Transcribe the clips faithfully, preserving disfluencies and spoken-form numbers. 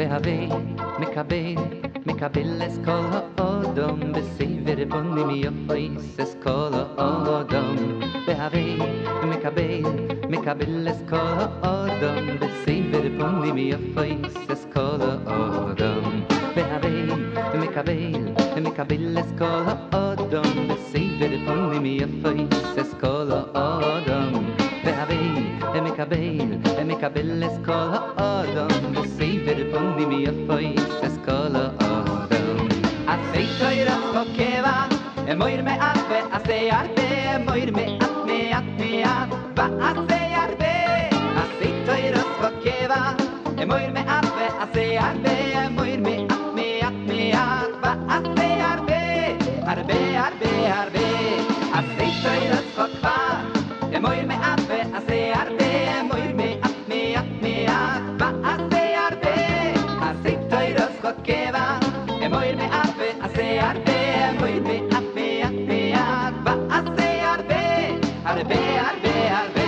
והווה מקבל, מקבל אסכול האודום, בסבר בונים יפויס אסכול האודום. והווה מקבל, מקבל אסכול האודום, בסבר בונים יפויס אסכול האודום. והווה מקבל, מקבל אסכול האודום, בסבר בונים יפויס אסכול האודום. והווה מקבל, מקבל אסכול האודום, בסבר בונים יפויס אסכול האודום. עשי תוירס חוקבה, אמויר מעט ועשה הרבה, אמויר מעט מעט מעט ועשה הרבה. עשי תוירס חוקבה, אמויר מעט ועשה הרבה, אמויר מעט מעט מעט ועשה הרבה, הרבה הרבה הרבה. עשי תוירס חוקבה, אמויר מעט ועשה הרבה, אמויר מעט מעט מעט ועשה הרבה. עשי תוירס חוקבה, אמויר מעט ועשה הרבה, אמויר מעט מעט מעט ועשה הרבה, הרבה הרבה הרבה.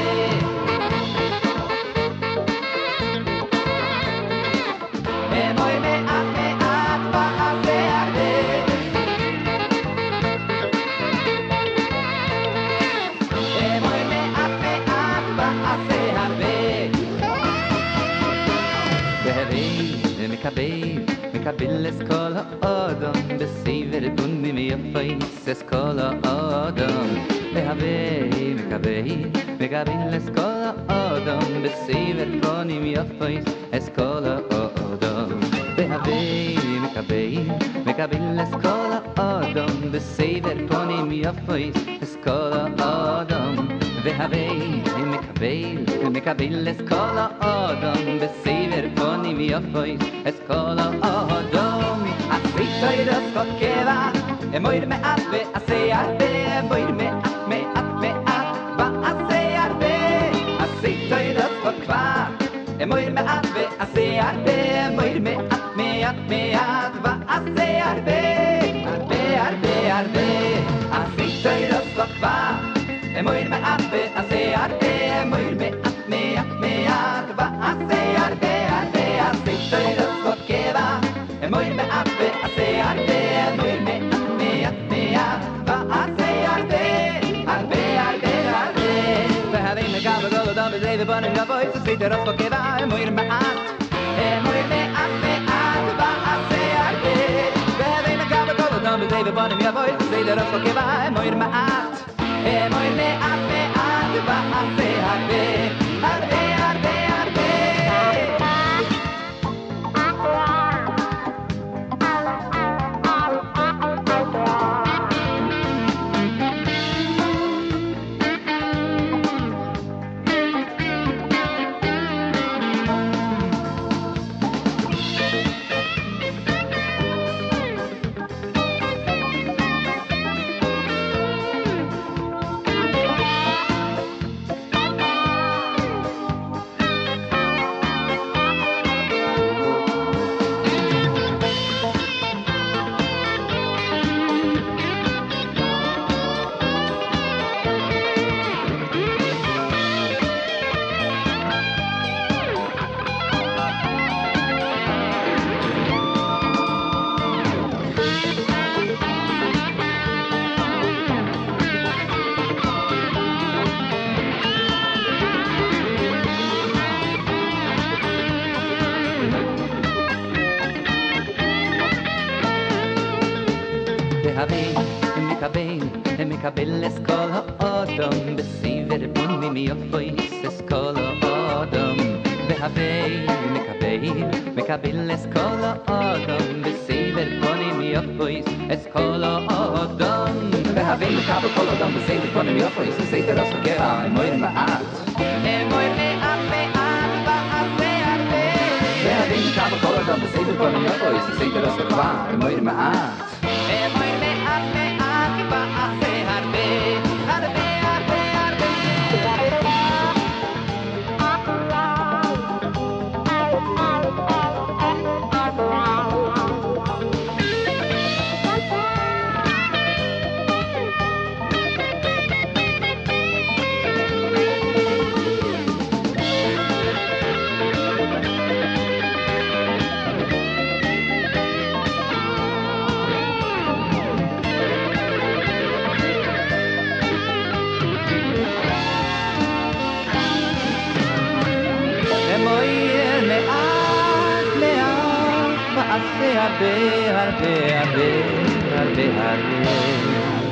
אמויר מעט מעט ועשה הרבה, אמויר מעט מעט ועשה הרבה. והווה מקבל, מקבל אסכול האודום, בסבר בונים יפויס אסכול האודום. והווה מקבל, מקבל אסכול האודום, בסבר בונים יפויס אסכול האודום. והווה מקבל, מקבל אסכול האודום, בסבר בונים יפויס אסכול האודום. והווה מקבל, מקבל אסכול האודום, בסבר בונים יפויס אסכול האודום. עשי תוירס חוקבה, אמויר מעט ועשה הרבה, אמויר מעט מעט מעט ועשה הרבה. עשי תוירס חוקבה, אמויר מעט ועשה הרבה, אמויר מעט מעט מעט ועשה הרבה, הרבה הרבה הרבה. עשי תוירס חוקבה, אמויר מעט ועשה הרבה, אמויר מעט מעט מעט ועשה הרבה הרבה. עשי תוירס חוקבה, אמויר מעט ועשה הרבה, אמויר מעט מעט מעט ועשה הרבה, הרבה הרבה הרבה. והווה מקבל כל אדם בסבר בונים יפויס עשי תוירס חוקבה, אמויר מעט, אמויר מעט מעט ועשה הרבה. והווה מקבל כל אדם בסבר בונים יפויס עשי תוירס חוקבה, אמויר מעט, אמויר מעט מעט ועשה הרבה, הרבה הרבה הרבה. מקבל אסכול האודום, בסבר בונים יפויס אסכול האודום. והווה מקבל, מקבל אסכול האודום, בסבר בונים יפויס אסכול האודום. והווה מקבל כל אדם בסבר בונים יפויס עשי תוירס חוקבה, אמויר מעט, אמויר מעט מעט ועשה הרבה. והווה מקבל כל אדם בסבר בונים יפויס עשי תוירס חוקבה, אמויר מעט, אמויר מעט מעט ועשה הרבה, הרבה הרבה הרבה. עשה הרבה הרבה הרבה הרבה הרבה